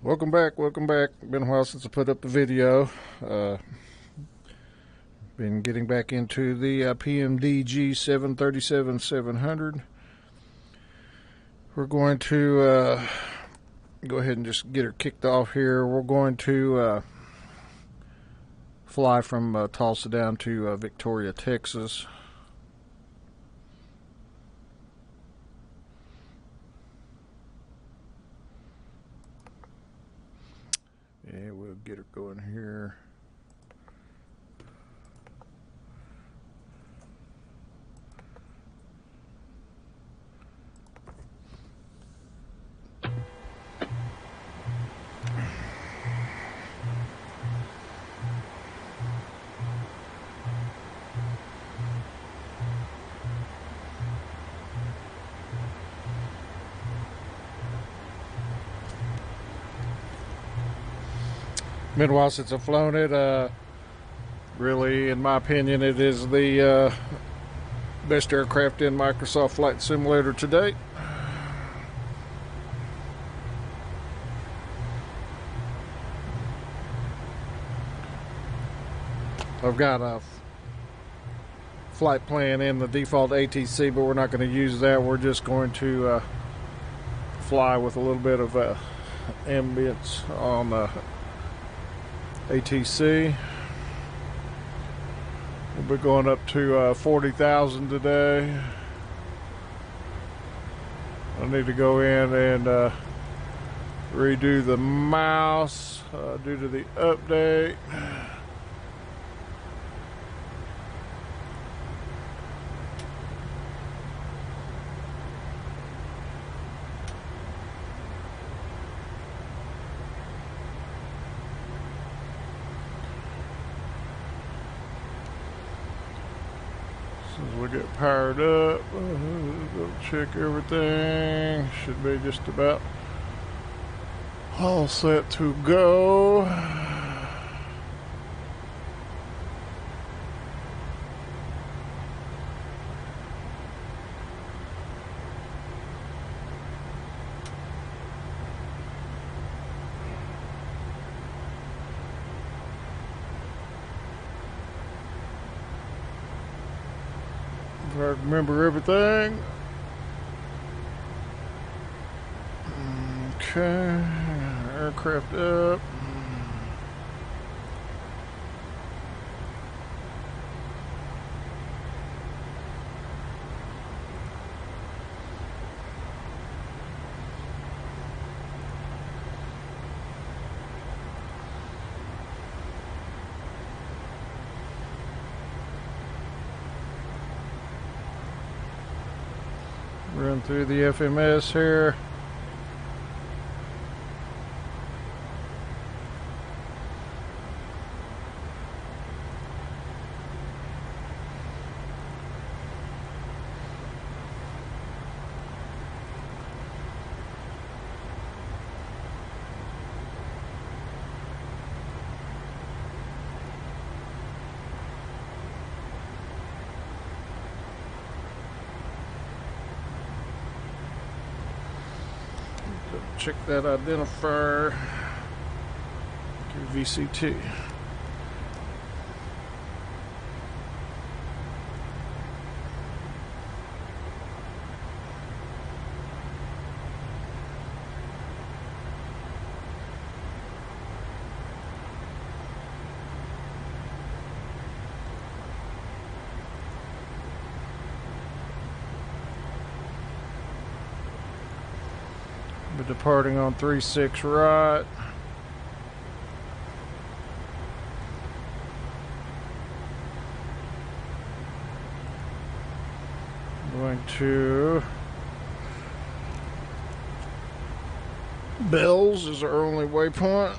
Welcome back. Welcome back. Been a while since I put up the video. Been getting back into the PMDG 737-700. We're going to go ahead and just get her kicked off here. We're going to fly from Tulsa down to Victoria, Texas. Yeah, we'll get her going here. Been a while since I've flown it. Really, in my opinion, it is the best aircraft in Microsoft Flight Simulator to date. I've got a flight plan in the default ATC, but we're not going to use that. We're just going to fly with a little bit of ambience on the ATC. We'll be going up to 40,000 today. I need to go in and redo the mouse due to the update. As we get powered up, go check everything. Should be just about all set to go. If I remember everything. Okay, aircraft up. Run through the FMS here. Check that identifier. VCT. We're departing on 36 right. Going to Bells is our only waypoint.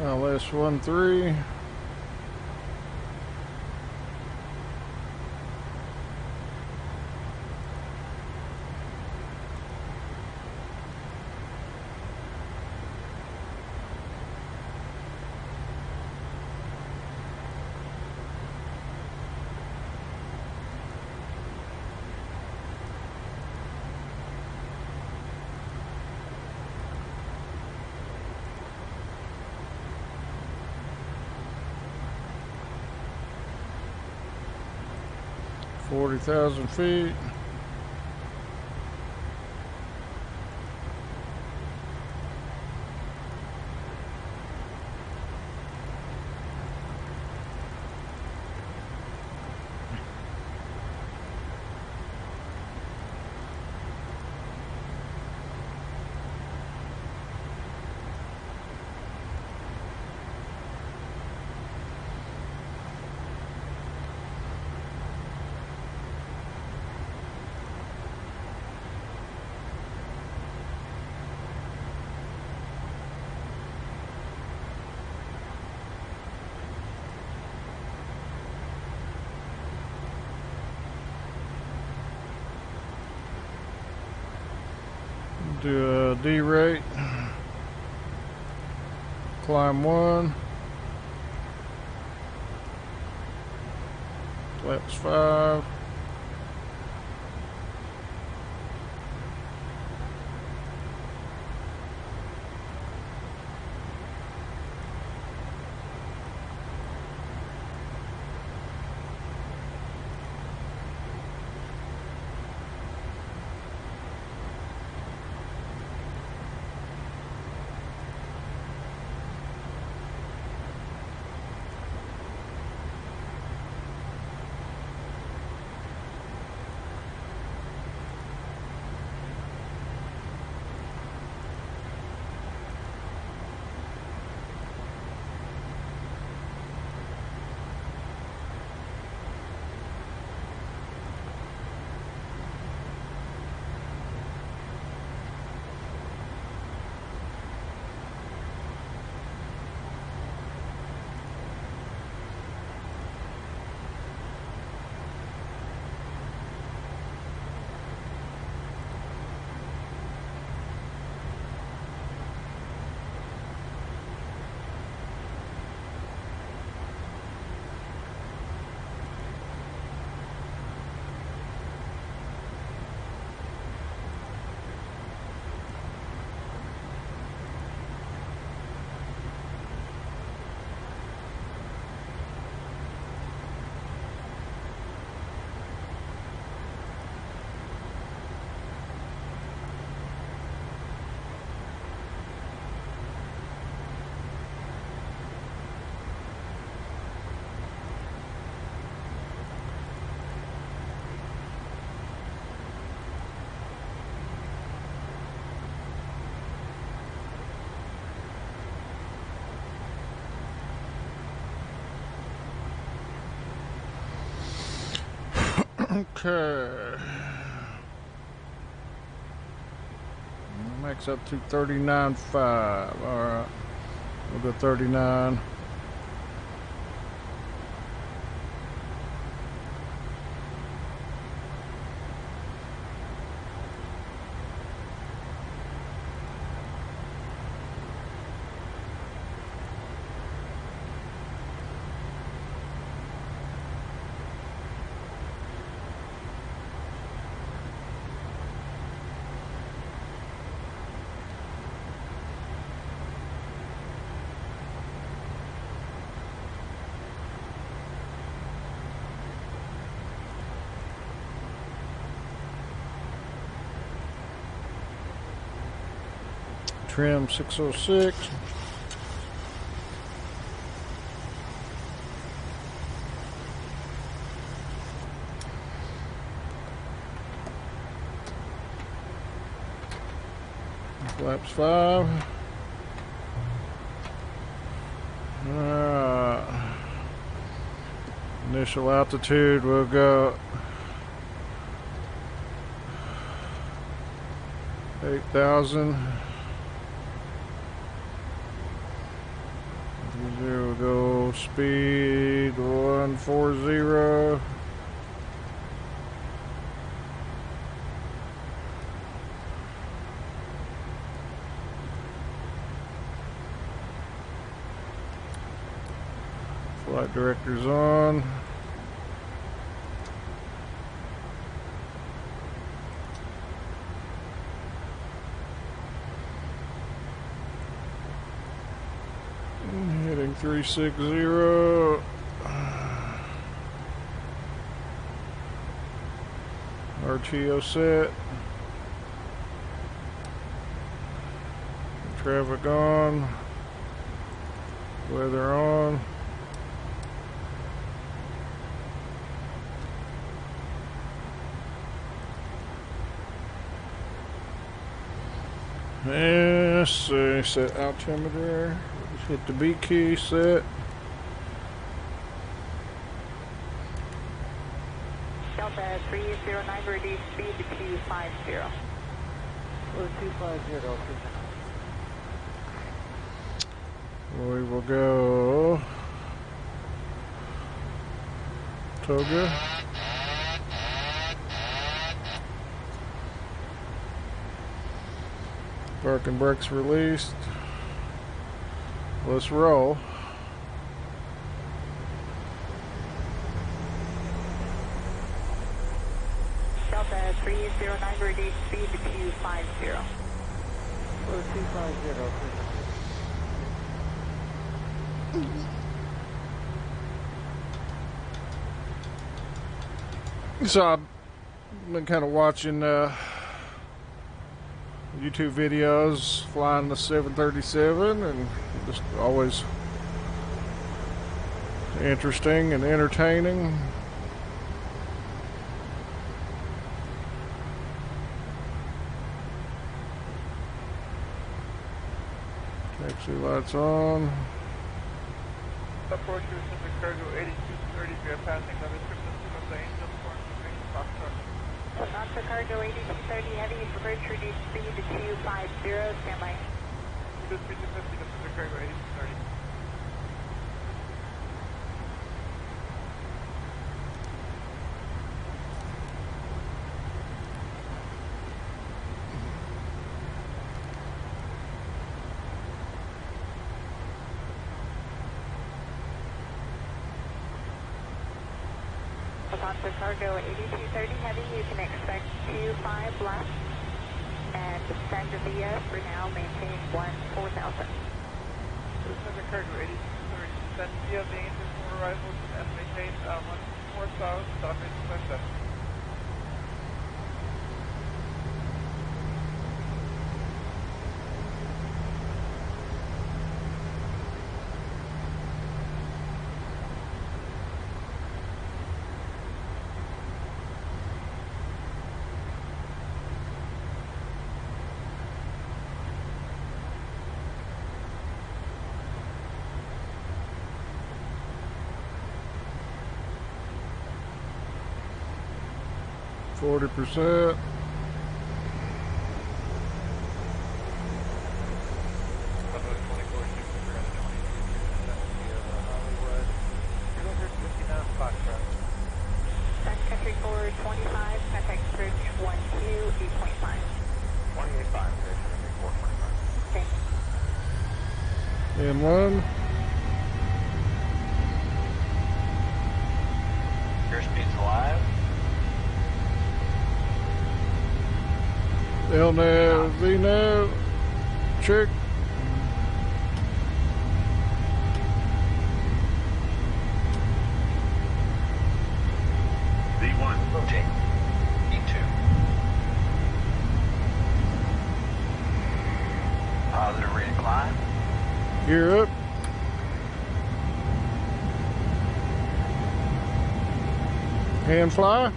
LS13. $40,000 feet. Do a D rate, climb 1, flaps 5, okay. Max up to 39.5. Alright, we'll go 39. Trim 606. Flaps 5. Initial altitude will go 8,000. There we go. Speed 140. Flight director's on. Heading 360. RTO set. Traffic on. Weather on. And let's see, set altimeter. Just hit the B key, set. Delta 309, reduce speed to 250. 250. We will go Toga. Parking brakes released. Let's roll. Delta 309, reduce speed to 250. 250. So I've been kind of watching YouTube videos flying the 737, and just always interesting and entertaining. Taxi lights on. Approach your Pacific Cargo 8230 if you're passing another trip from the Angel Form Foxtrot. Sonata Cargo 8230 Heavy, approach reduce speed to 250, standby. Reduce speed to 50 to Pacific Cargo 8230. Sonata Cargo 8230 Heavy, you can expect 25 left and descend via for now, maintain 4000. Pacific Cargo 8230, descend via the Angel Form arrivals and maintain 4000, stop it, 27. %. Sun Country forward 25, contact bridge 12, 8.5. 28.5, Okay. N1. Airspeed's alive. LNAV, VNAV. Check. V1, rotate. E2. Positive rate of climb. Gear up. Hand fly.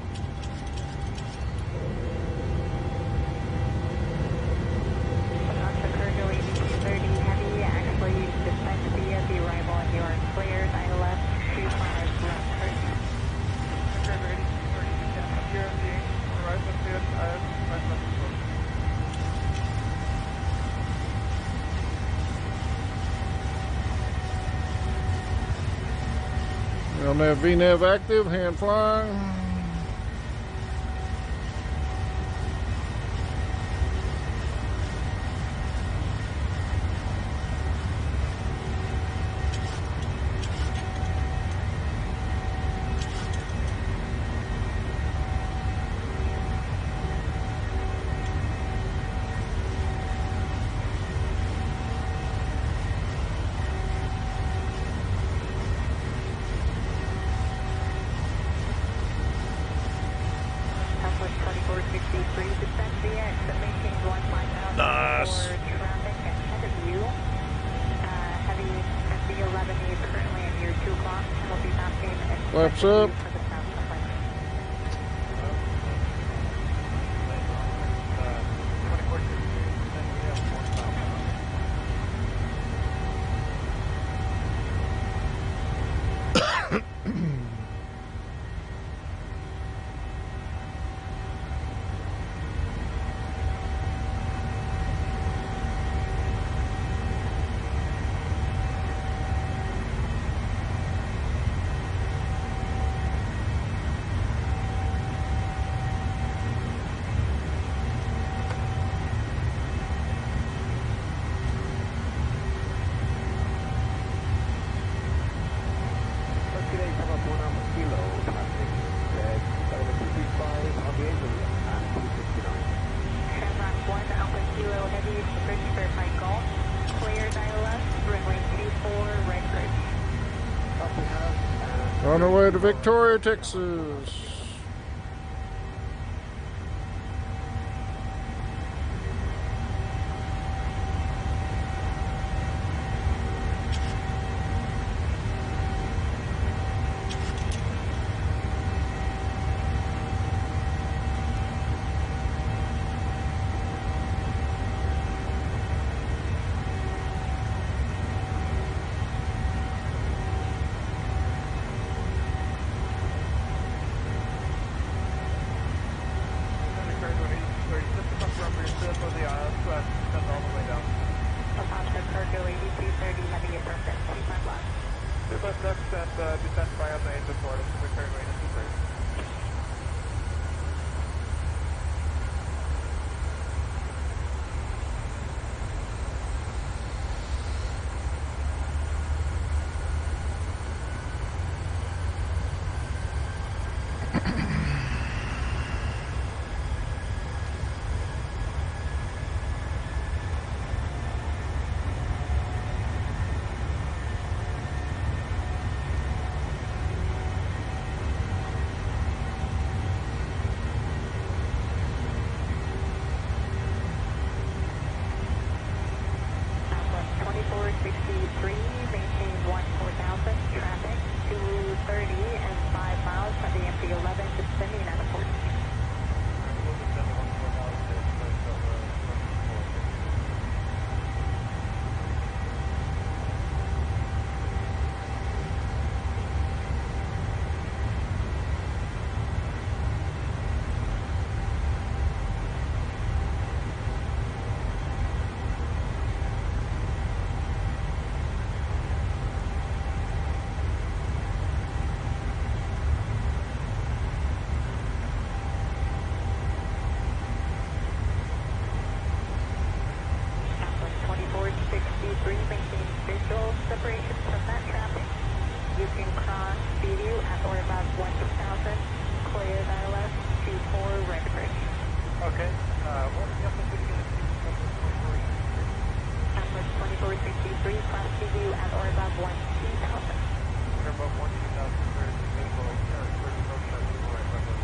Sonata Cargo 8230 Heavy, actually descend via the arrival and you are cleared. I left 25 left. Cargo 8230, descend via the Angel Form arrivals and 25 left. LNAV VNAV active, hand flying. Southwest 2463, descend via exit, maintain 15,000 Nice. for traffic ahead of you. Heavy MV-11 is currently at near 2 o'clock and will be passing and Flaps up. for the south runway. 2463, descend via 4,000. Today, come up 1 Alpha Kilo, traffic, red, 235 on the Angel and 269. Shamrock 1 Alpha Kilo Heavy, bridge verified golf. Clear dial left, runway 24, red bridge. Up we have, On our way to Victoria, Texas. Apache Cargo 8230 Heavy, affirmative, keep my block. Left and descend via the Angel Port, Victoria Marina 230. Southwest 2463, maintain 14,000, traffic 230 and 5 miles of the MV-11, descending at a 14. Southwest 2463, maintain visual separation from that traffic. You can cross View at or above 1,000, clear dial left, 24, red bridge. Okay, what's the amplitude again? Southwest 2463, cross View at or above 1,000. We're above 1,000 for visual, for approach at the right runway.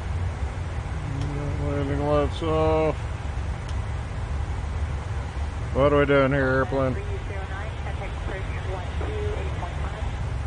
Landing lights off. What are we doing here, airplane? 309, contact approach 128.5.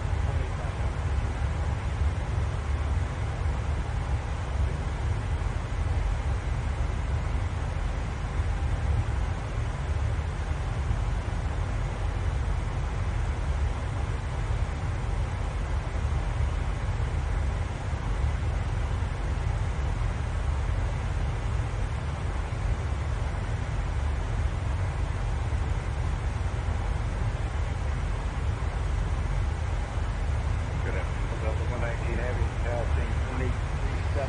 Good afternoon. Delta 119 Heavy, passing 337.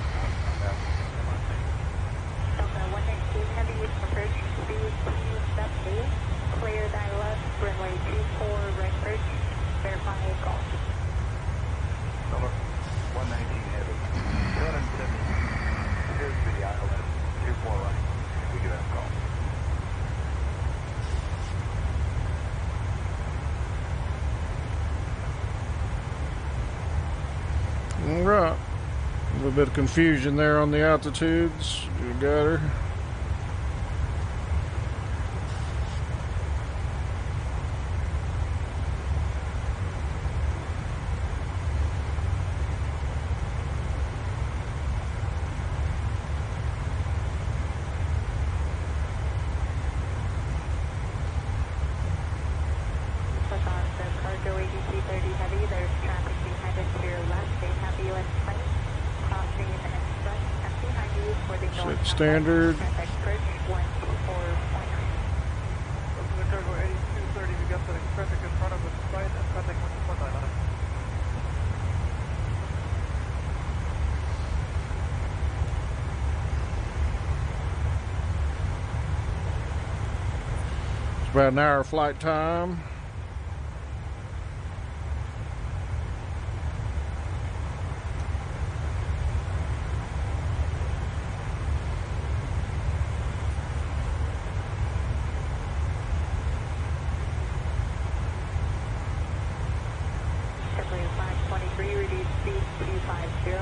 Delta 119 Heavy, approach speed 278. Clear ILS, runway 24, right approach. Verify call. Delta 119 Heavy, 270. Here's the ILS, 24 right. We do have a call. All right. A little bit of confusion there on the altitudes. You got her. Click on the cargo ADC-30 Heavy. There's traffic behind us to your left. A heavy U.S. plane crossing and front and behind you for the Set north. standard. Contact approach 124.9. This is a cargo 8230. We got the traffic in front of us. Right and contact 149. It's about an hour flight time. W523, reduce speed 250.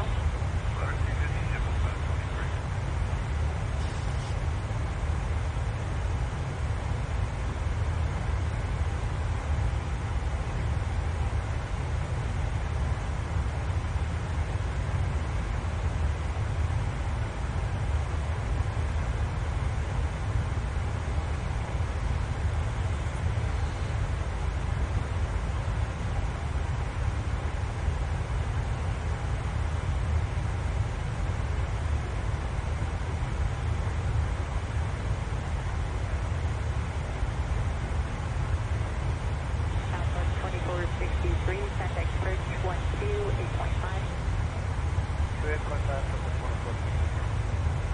Southwest 2463, contact approach 128.5. 28.9 from the 24.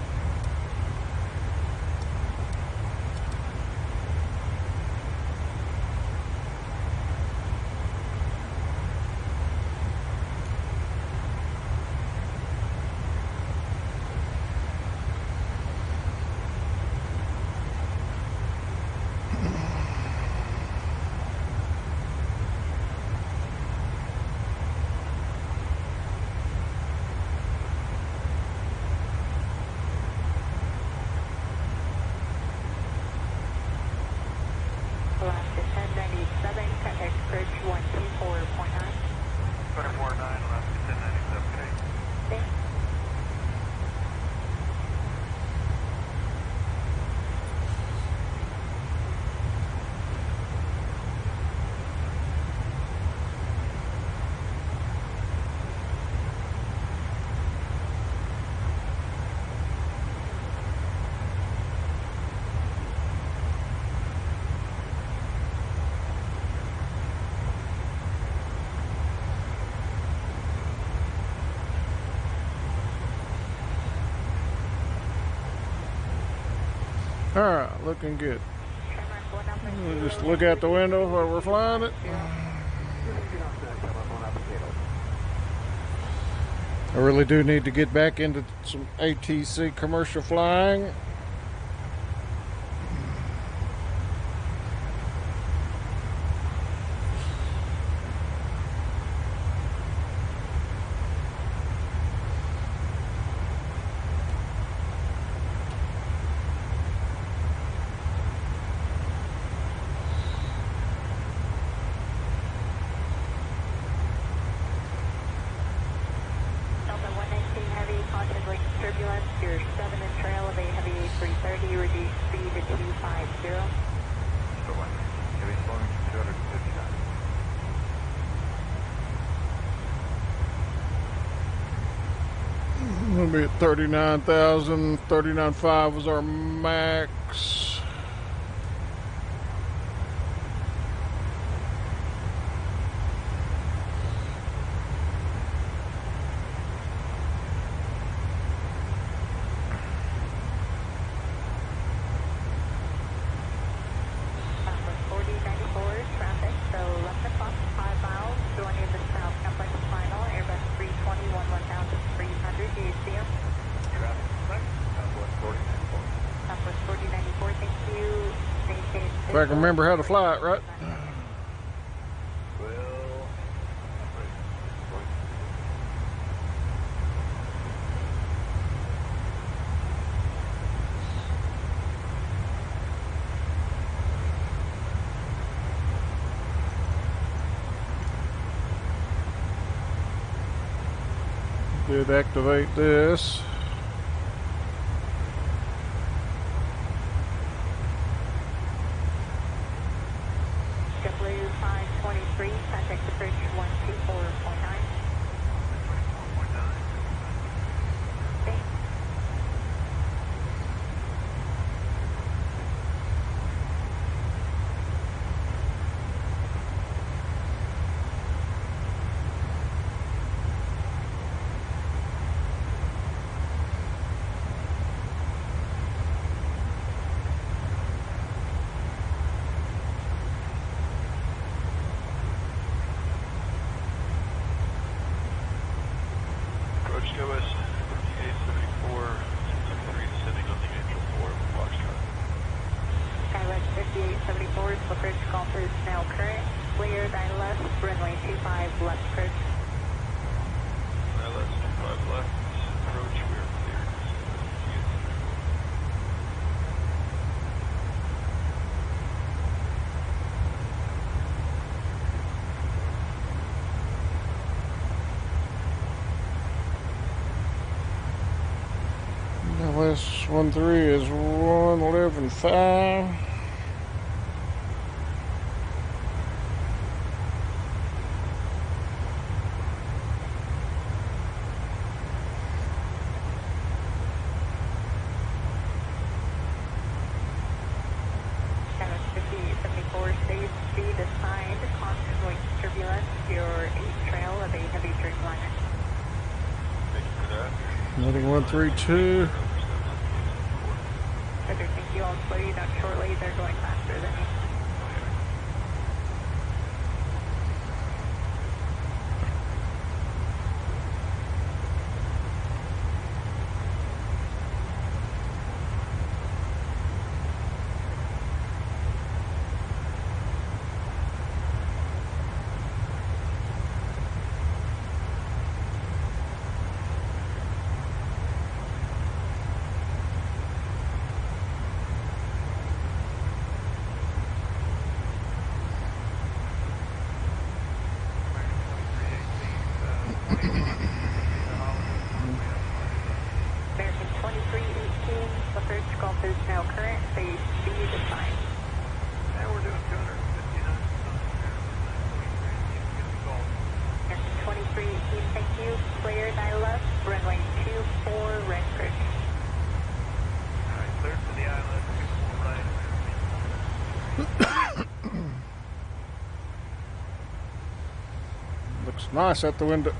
Alaska 1097, contact approach 124.9. 24-9, Alaska 1097, okay. Okay. All right, looking good. Tremor going up and We'll just look out the window while we're flying it. I really do need to get back into some ATC commercial flying. Still one. Heavy slowing to 250 knots. We'll be at 39,000. 39.5 was our max. Southwest 4094 traffic, so left o'clock, 5 miles, joining the South Complex final, Airbus 320, 1300, do you see him? Traffic right. Southwest 4094. Southwest 4094, thank you. Maintain If I can remember how to fly it, right? Well, right. Did activate this. JetBlue 523, contact the bridge 124.9. Thanks. Approach to us, 5874, 673 descending on the Angel 4 Foxtrot. Skywest 5874, Slipperidge Golf is now current. Clear 9 left, runway 25 left approach. ILS 25 left, approach, we are cleared. LS13 is 111.5. Skywest 5874, stage speed assigned, constant turbulence, your 8 trail of a heavy Dreamliner. Thank you for that. Heading 132. Roger, thank you. I'll slow you down shortly. They're going faster than you. American 2318, Slipperidge Golf is now current. Phase speed assigned. Now we're doing 250 knots. American 2318, thank you. Clear 9 left, runway 24 Redbridge. Alright, cleared for the ILS 24 right. Looks nice out the window.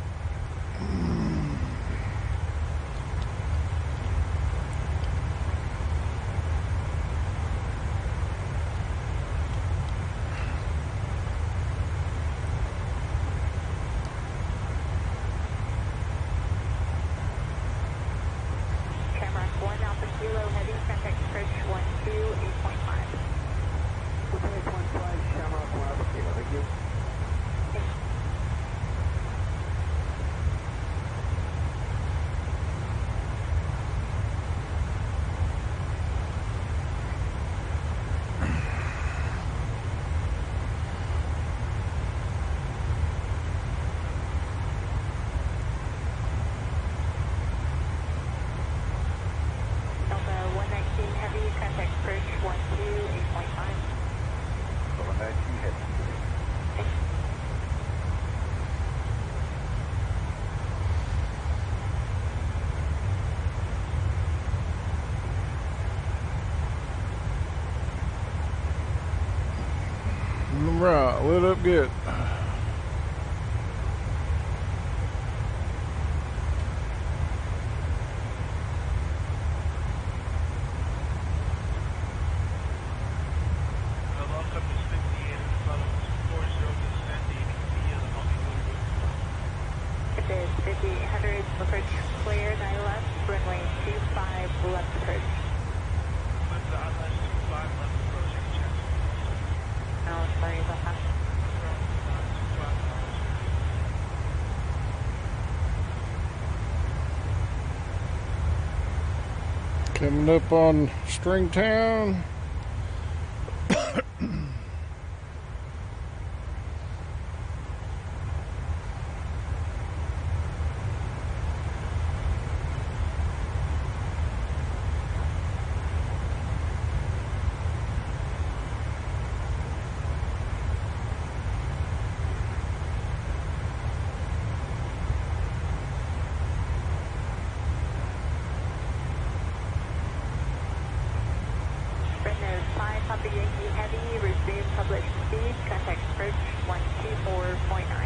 Shamrock 1 Alpha Kilo Heavy, contact bridge 128.5. 8.5, Shamrock 1 Alpha Kilo, thank you. Right, lit up good. The last up is 58 and the follow is 40 descending via the Hollywood. It is 5800, approach clear, 9 left, runway 25 left approach. With the ILS 25 left approaching, chance. Oh, sorry about that. From 25 miles. Coming up on Stringtown. Red nose 5, Papa Yankee Heavy, resume public speed, contact approach 124.9.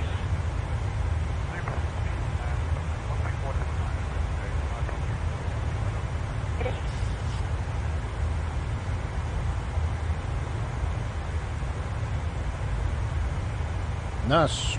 Nice.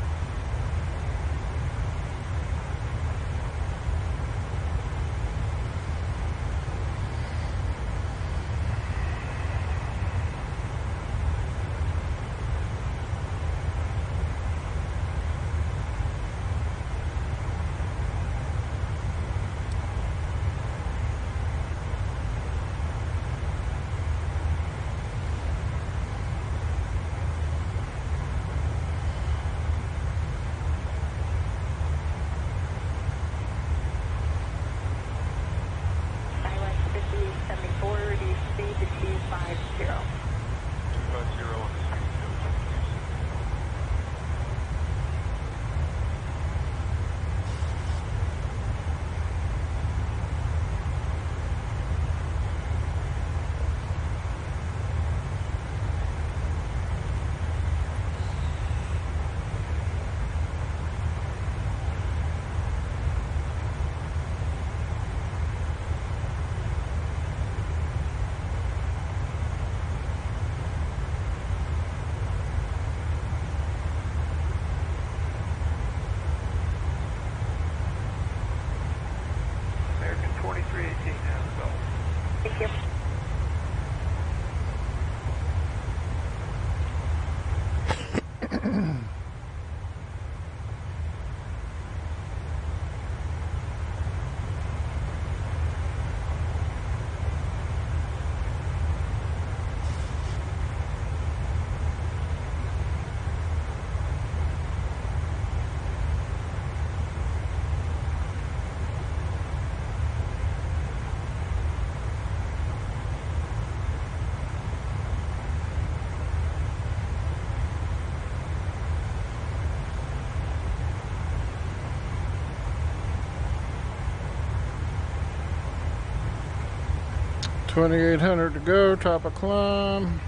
Silence 5874, reduce speed to 250. 250 on the street. American 2318 has a bell. Thank you. $2,800 to go, top of climb.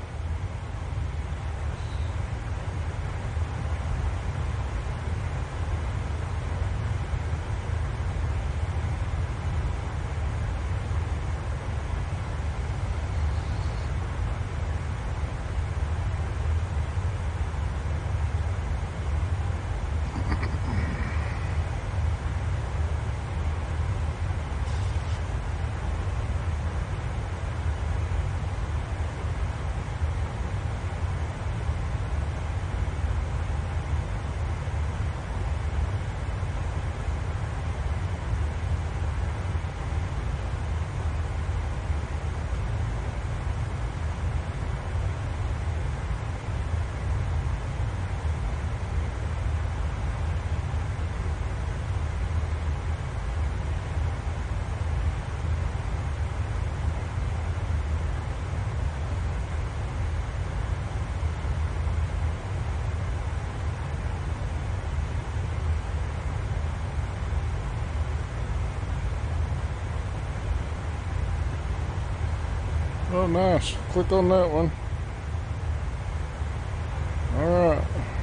Oh, nice. Click on that one. Alright.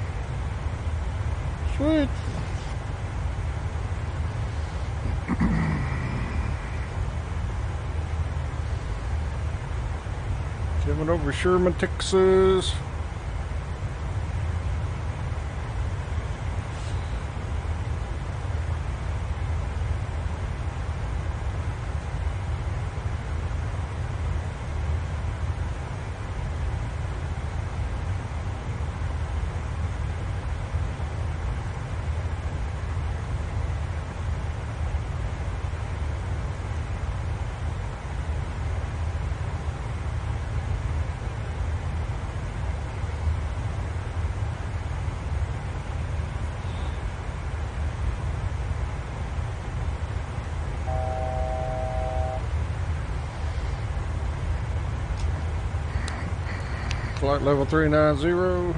Sweet. Coming over Sherman, Texas. Flight level 390.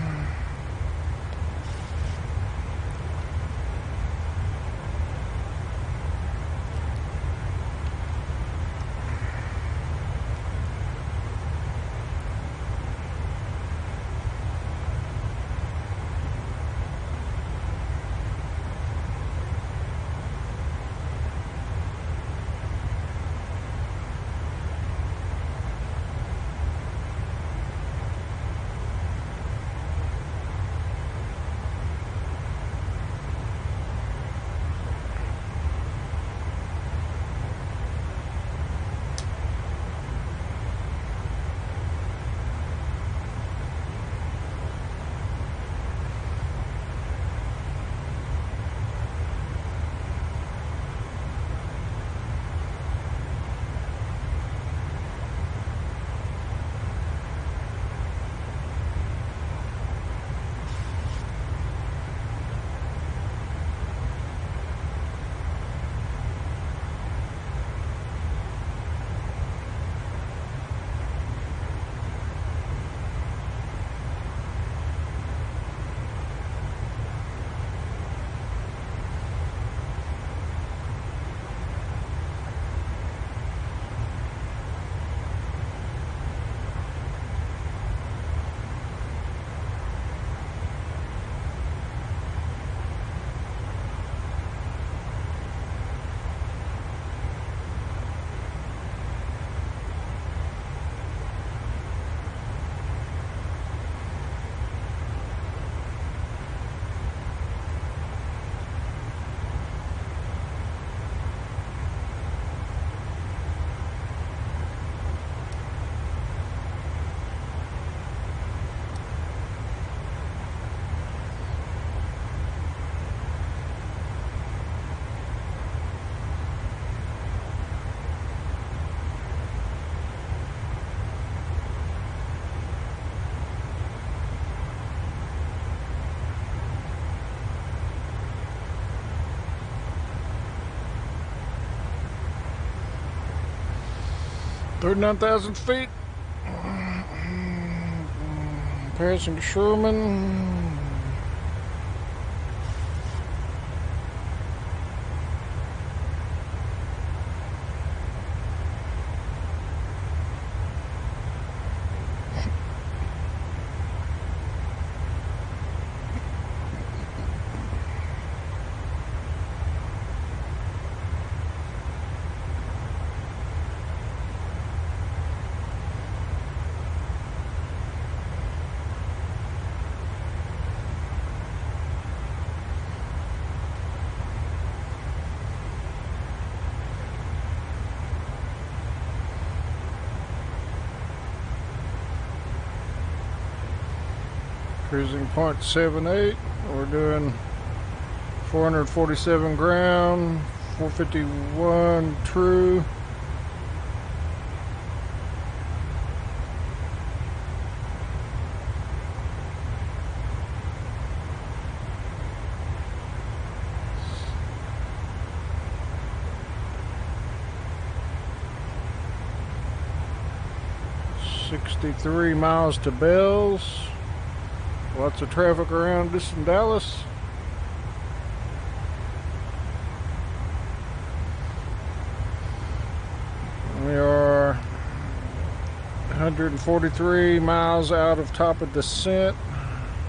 $39,000 feet. Passing Sherman. Cruising 0.78. We're doing 447 ground, 451 true. $63 miles to Bells. Lots of traffic around us in Dallas. We are 143 miles out of top of descent.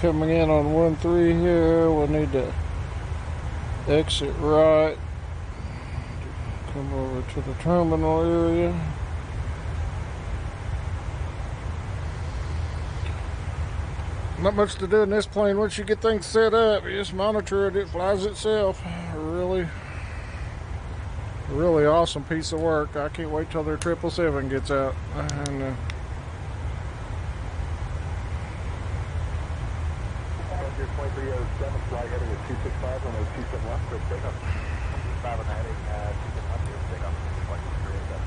coming in on 1-3 here. We'll need to exit right. Come over to the terminal area. Not much to do in this plane. Once you get things set up, you just monitor it. It flies itself. Really awesome piece of work. I can't wait till their 777 gets out. And, Your 2307 fly heading at 265 on those 27 left, quick takeoff. 5 on the heading, 27 left, here, takeoff. 2307.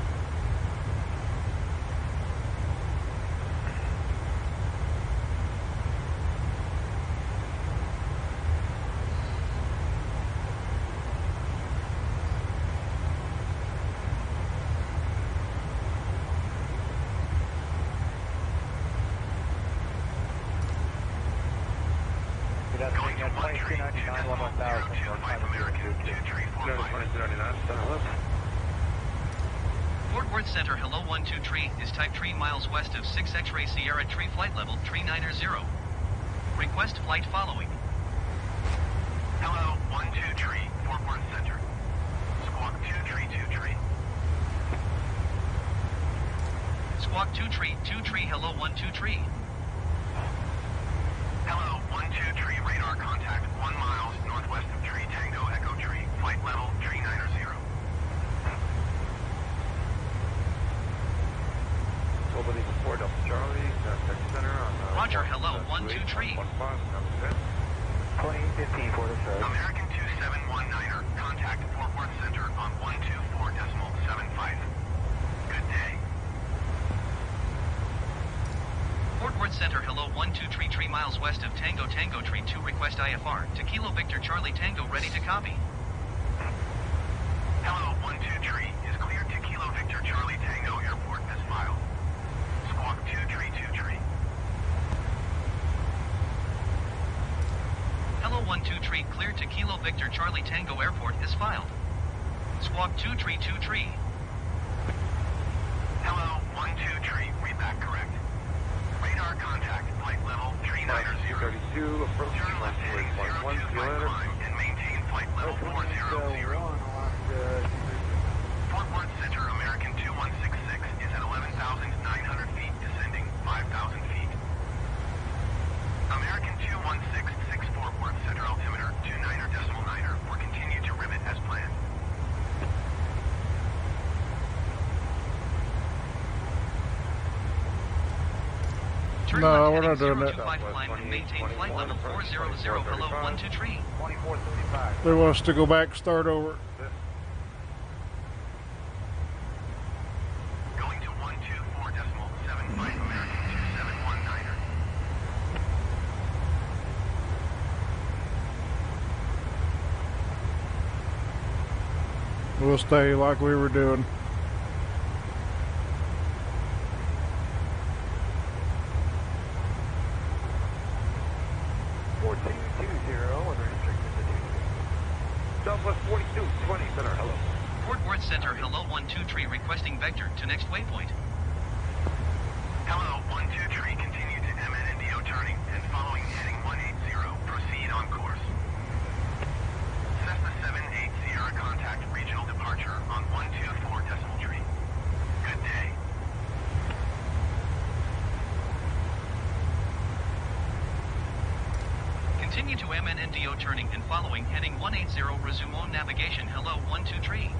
That's going at 2299, 1000. Fort Worth Center, hello 12 tree, is type tree miles west of 6 X-ray Sierra tree flight level 390. Request flight following. Hello, 12 tree, Fort Worth Center. Squawk 2 tree. Squawk 2 tree, hello 12 tree. Hello, 12 tree, radar contact 1 miles northwest of tree Tango Echo Tree, flight level 390. Opening report up Charlie, contact center on Roger, hello 12 tree. 2015 for the show. American 2719er, contact Fort Worth Center on 124.75. Good day. Fort Worth Center, hello 12 tree, 3 miles west of Tango Tree 2, request IFR to Kilo Victor Charlie Tango, ready to copy. Hello, 12 tree, is cleared to Kilo Victor Charlie Tango Airport as filed. Squawk 2 tree. Hello 12 tree, cleared to Kilo Victor Charlie Tango Airport is filed. Squawk 2 tree. Hello, 12 tree, read back correct. Radar contact, flight level 390. 32, approach Turn left heading 02, climb and maintain flight level 400. Fort Worth Center, American 2166 is at 11,900 feet, descending 5,000 feet. American 2166 Fort Worth Center altimeter 29.9er will continue to rivet as planned. Turn No, left we're not heading doing that. 025, climb and maintain flight level 400, hello 12 tree. 2435. they want us to go back and start over. Going to 124.75 American 2719er. We'll stay like we were doing. Southwest 4220, center, hello. Fort Worth Center, hello 12 tree, requesting vector to next waypoint. Hello, 12 tree, continue to MNNDO turning and following heading 180, proceed on course. Cessna 78 Sierra contact regional departure on 124 decimal tree. Good day. Continue to MNNDO turning and following heading 180, resume on navigation, hello 12 tree.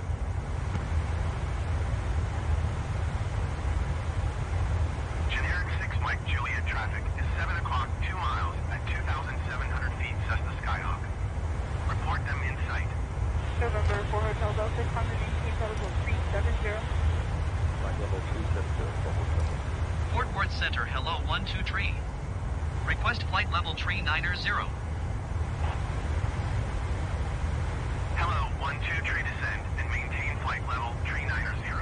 Generic 6 Mike Juliet traffic is 7 o'clock, 2 miles at 2,700 feet Cessna Skyhawk. Report them in sight. November 4 Hotel Delta, Congress 18, protocol 370. Flight level 370, Fort Worth Center, hello 12 tree. Request flight level 390. Hello, 12 tree, descend and maintain flight level 390.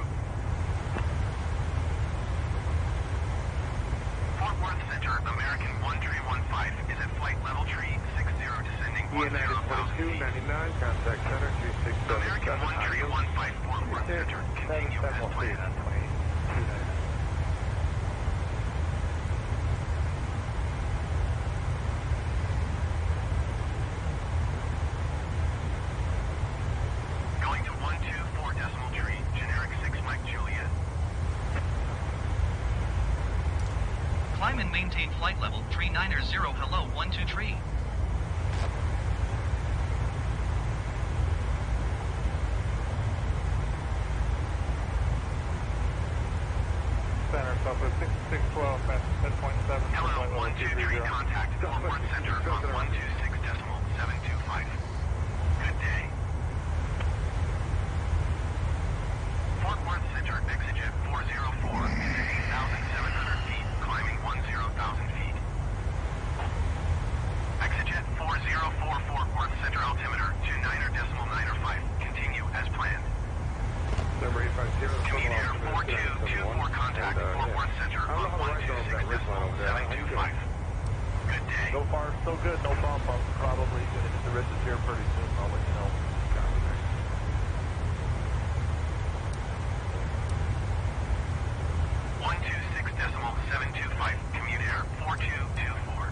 Fort Worth Center, American 1315 is at flight level 360, descending 10,000 feet. 2299, contact center, 3677. American 1315 Fort Worth Center, continue as planned. Trim and maintain flight level 390 hello 12 tree. Center, Southwest 612, midpoint 7. Hello, 123, contact Fort Worth Center on 126.725. Good day. Fort Worth Center, exit 404 is at 8,700 feet, climbing 10,000 feet. Exit 404 Fort Worth Center altimeter 29.905. Continue as planned. Number 850. Commute Air 4224, contact Fort Worth Center on 126.725. Good day. So far, so good. No bump. I'm probably going to hit the ridges here pretty soon. I'll let you know. Copy there. 126.725, Commute Air 4224.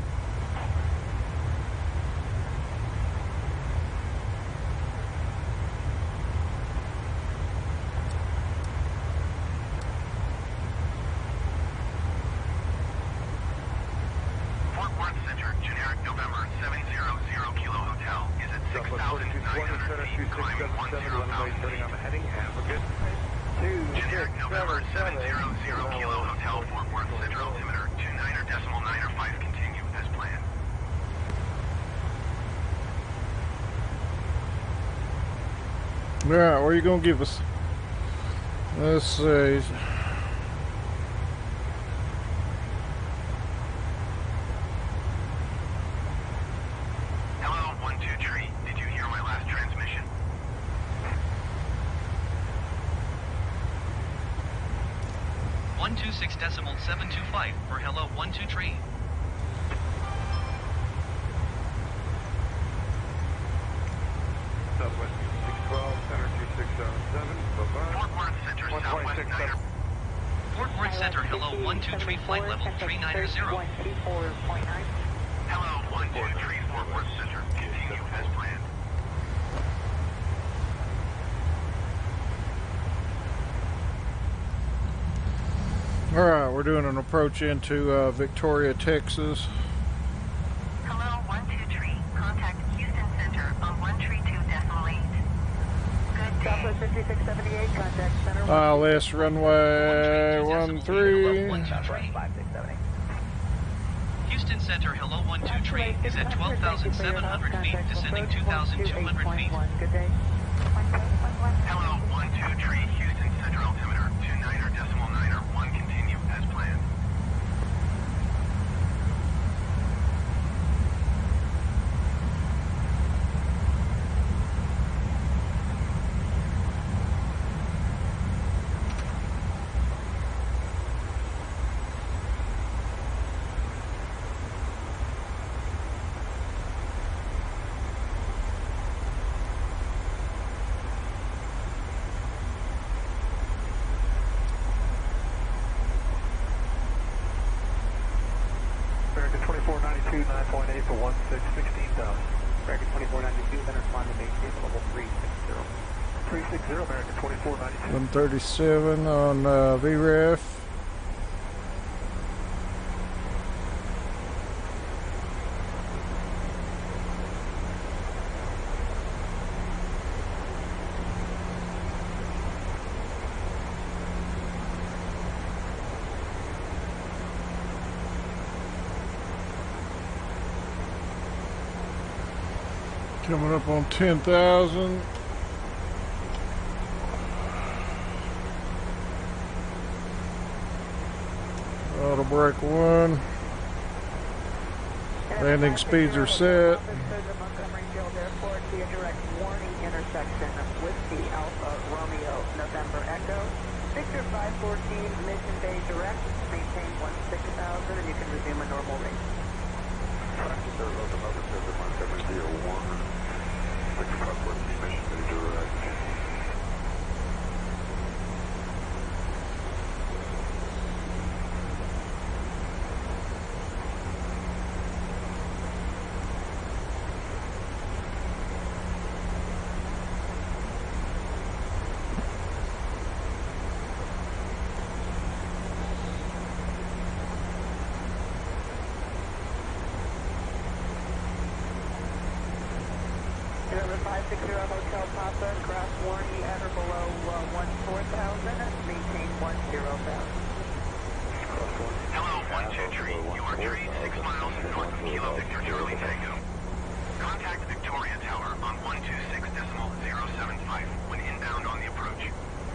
Fort Worth Center, generic November 700 Kilo Hotel is at 6,900 feet, climbing 10,000 feet. On the heading. Have a good Generic November 700 Kilo Hotel, Fort Worth Center altimeter 29.905. Continue as planned. All right, where are you gonna give us? Let's see. Hello, 12 Tree. Did you hear my last transmission? One 126.725 for hello 12 tree. Southwest 612, center 2677. Bye-bye. Fort Worth Center, Southwest 9. Fort Worth Center, hello 123, flight level 390. 124.9. Hello, 123, Fort Worth Center. Continue as planned. All right, we're doing an approach into Victoria, Texas. Hello, 123. Contact Houston Center on 132.8. Good day. Southwest 5678, contact center. ILS runway 13. 5678. Houston Center, hello 12 tree is at 12,700 feet, descending 2,200 feet. Good day. Hello, 12 Tree, Houston Center altimeter 29.901. Continue as planned. American 2492, 9.8 for 1616,000. American 2492, then respond to maintain level 360. 360, American 2492. 137 on VREF. Coming up on 10,000. Auto brake 1. Landing speeds are set. Montgomery Field Airport, be a direct warning intersection with the Alpha Romeo November Echo. Victor 514, Mission Bay direct, maintain 16,000, and you can resume a normal range. Third locomotive says the Montgomery 01. Victor 514, Mission Bay direct. 60 Hotel Papa, cross warranty at or below 14,000, maintain 10,000. Hello, 123. You are 36 miles north of Kilo Victor Charlie Tango. Contact Victoria Tower on 126.075 when inbound on the approach.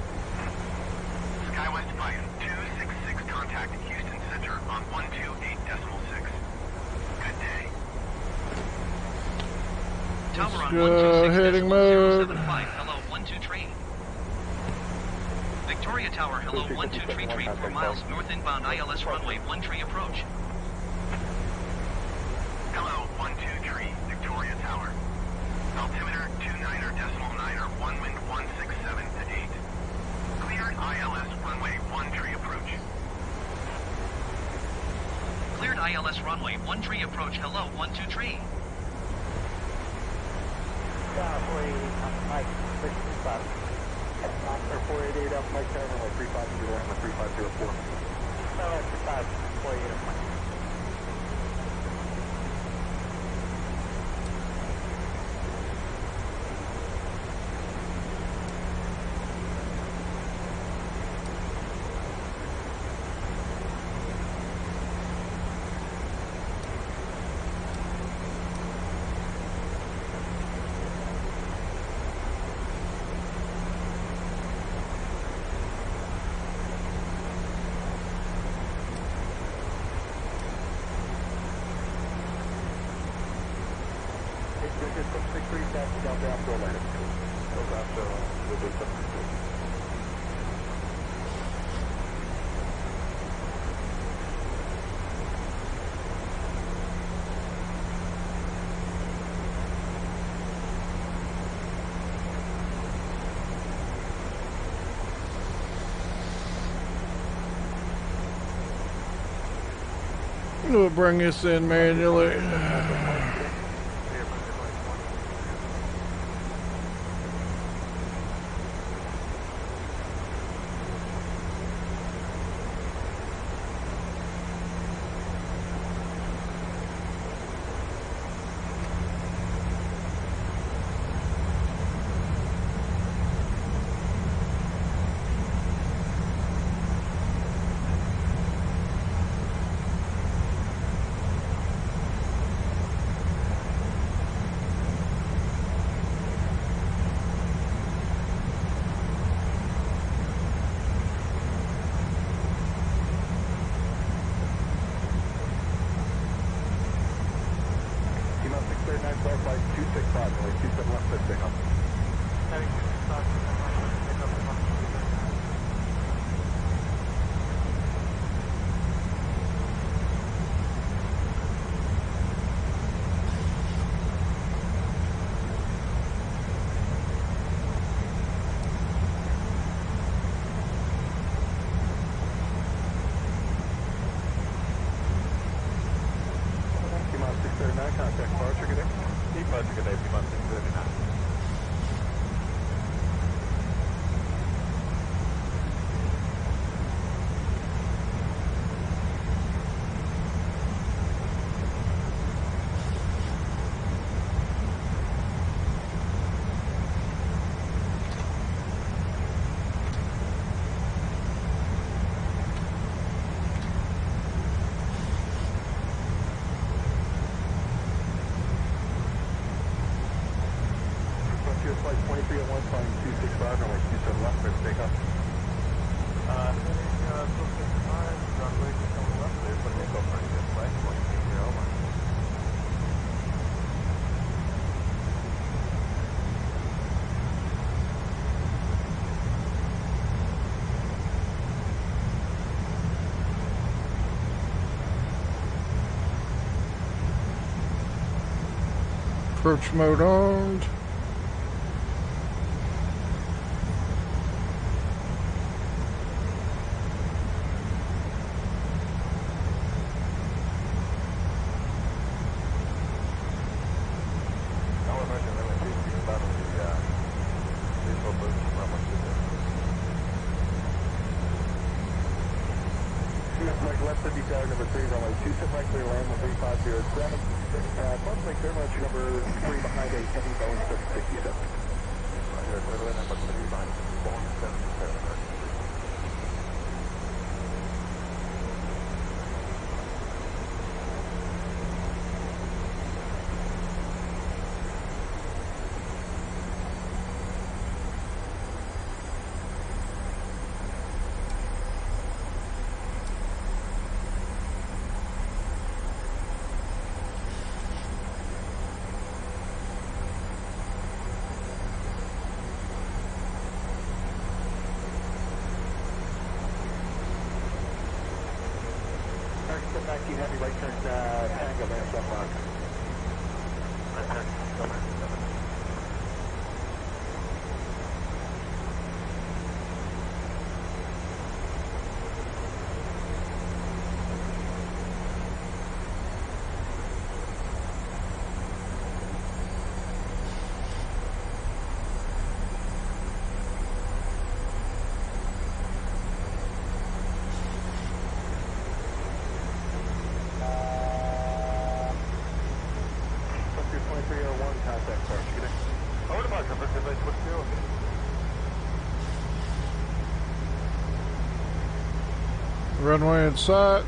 SkyWest 5266, contact Houston Center on 128.6. Good day. Tower on heading mode. 126.075. Hello, 123. Victoria Tower, hello, 123, 4 miles north inbound ILS runway 13 approach. Hello, 123, Victoria Tower. Altimeter 29.9er, 1 wind 167 at 8. Cleared ILS runway 13 approach. Cleared ILS runway 13 approach. Hello, 123. Yeah, 488, Mike, 635. Or 488 up, Mike, runway 350, runway 3504. No, that's 5, 488 up, Mike. We'll bring this in manually. Approach mode on. Left 50 tower number 3, runway 27, clear land 3507. Close link thermal number 3 behind a heavy Boeing 767. Roger, clear to number 3 behind Boeing 767. Target 19 heavy right turn Tango land left mark. Right turn Tango land 7. Contact Sarge. Over to Mark, everybody, what's new? Runway in sight.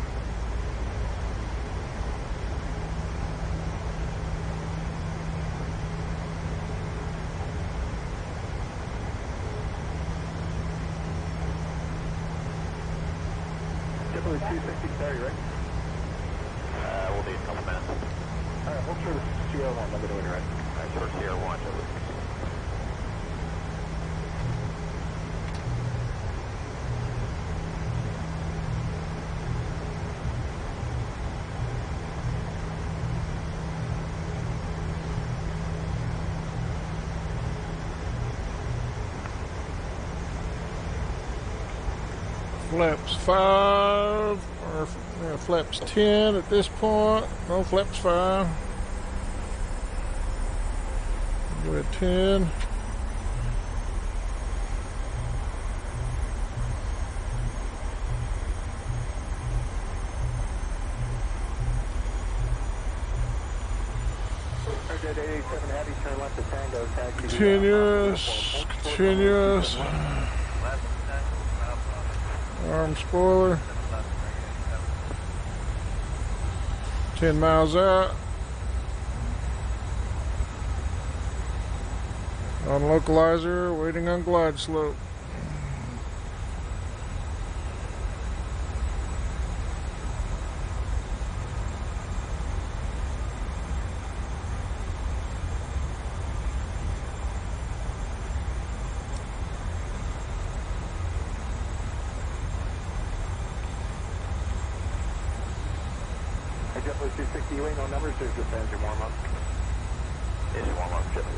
Typically 260 Terry, right? We'll be a couple minutes. Alright, we'll try the Sierra 1, let me know when you're ready. Alright, sure, Sierra 1, Flaps 5, or flaps 10 at this point. No, flaps 5. Go at 10. Continuous, continuous. Arm spoiler. 10 miles out. On localizer, waiting on glide slope. JetBlue 260, you ain't no numbers, there's just engine warm up. Engine warm up, JetBlue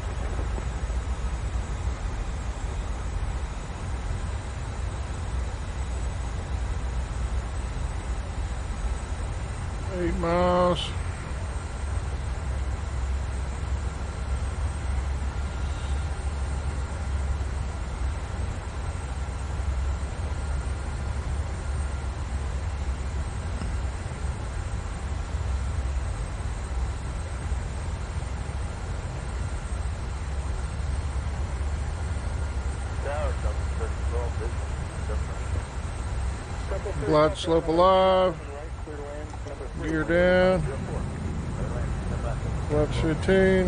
260. 8 miles. Glide slope alive. Gear down. Flaps 15.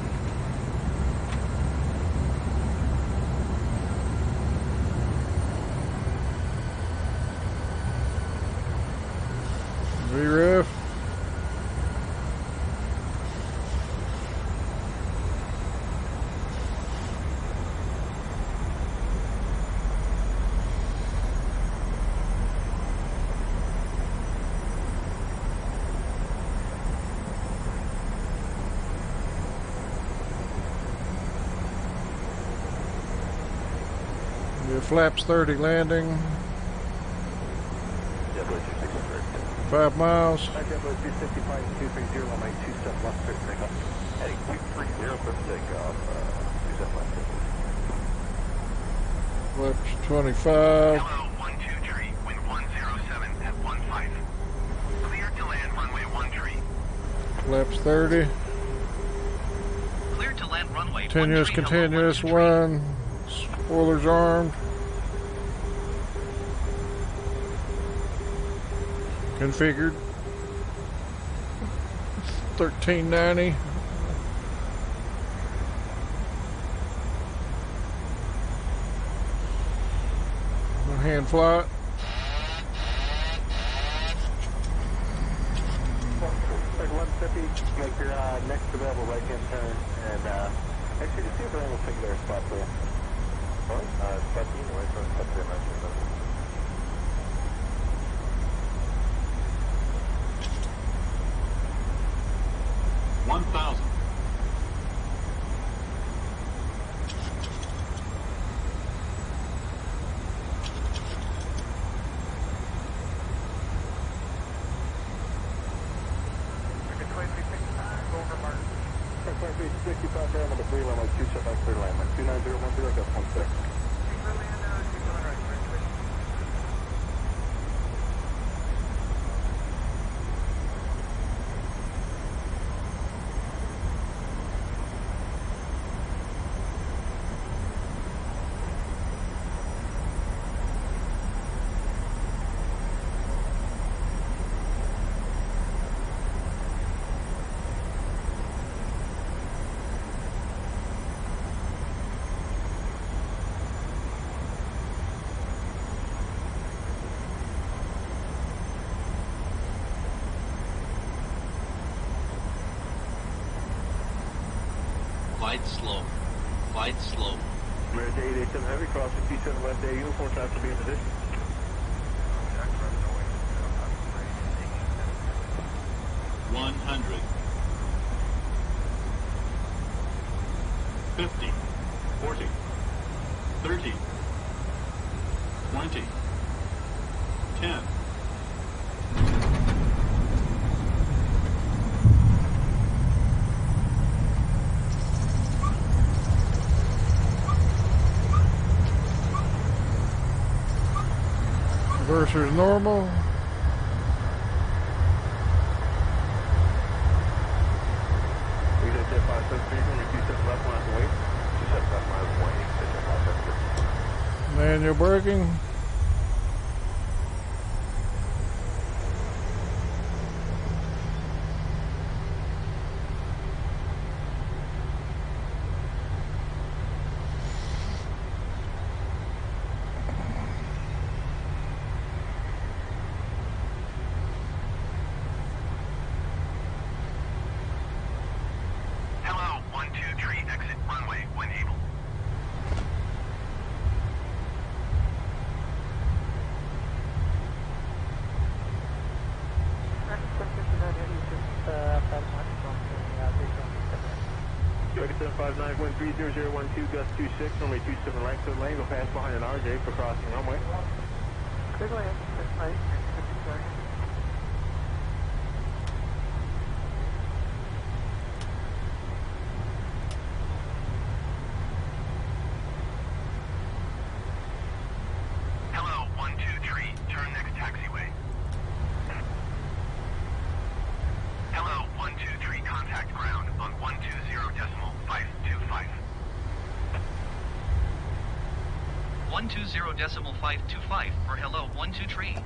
VREF. Your flaps 30 landing. 5 miles. JetBlue 265, 230, runway 27 left, clear for takeoff. Heading 230 for takeoff, 27 left. Flaps 25. Hello, 1-2 tree, wind 107 at 15. Clear to land runway 1 tree. Flaps 30. Cleared to land runway. Continuous, 13, hello, continuous, 12 tree. 1. Spoilers armed. Configured. 1390. Hand flight. Like 150, make your next available right hand turn, and actually just see if they're able to take their spot for you. What? Spot team, away from spot 3, I'm sure. 1,000. Ticket 2365, over Martin. 6365 there, number 3, runway 27, clear landing. 29010, gust 16. Orlando, 27 right, congratulations. Flight slow. Flight slow. Red 887 Heavy, crossing T7 left A, uniform traffic will be in position. Jack running away. 100. 50. 40. 30. 20. 10. Reverser's normal. We did jet 573, runway 27 left, miles away. 27 left, miles away. Jet 573. Manual braking. Hello, 1-2 tree, exit runway when able. Dragon 759, wind 30012, gust 26, runway 27 right, clear lane, go past behind an RJ for crossing runway. Clear land, that's right. Hello, 1-2 tree, turn next taxiway. Hello, 1-2 tree, contact ground on 120.525. 120.525 for hello 12 tree.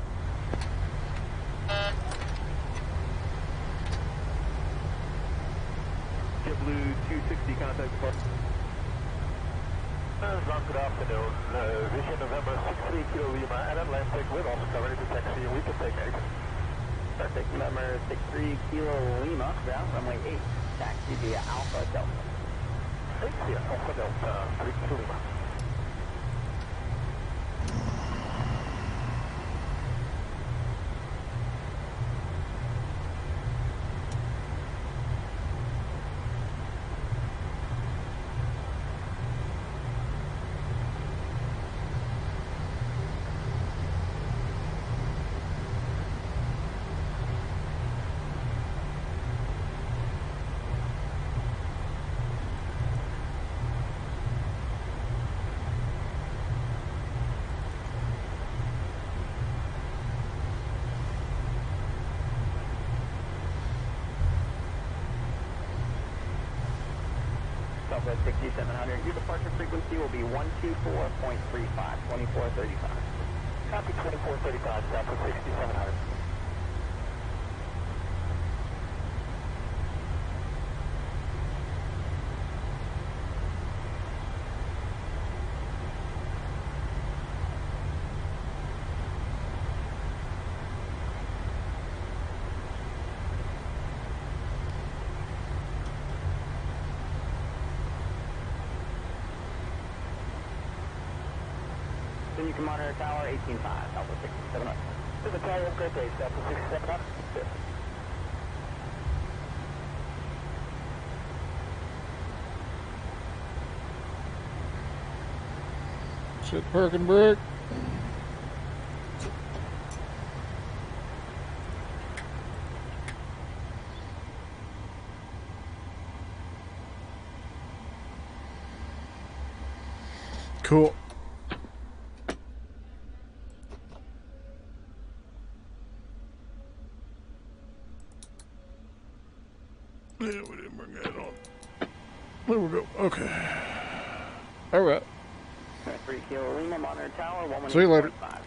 JetBlue 260, contact departure. Good afternoon. Vision November 63 Kilo Lima and Atlantic with Oscar ready to taxi, and we can take exit. Perfect. November 63 Kilo Lima, ground runway 8. Taxi via Alpha Delta. Taxi Alpha Delta 3 Kilo Lima. Alpha 6700. Your departure frequency will be 124.35, 2435. Copy 2435, Southwest 6700. Then you can monitor tower 18.5, Alpha 6700. To the tower, great day, Southwest 6700. Sit, park, and brake. Cool. Yeah, we didn't bring that on. There we go. Okay. All right. 3 Kilo Lima, monitor tower 118.5. See you later.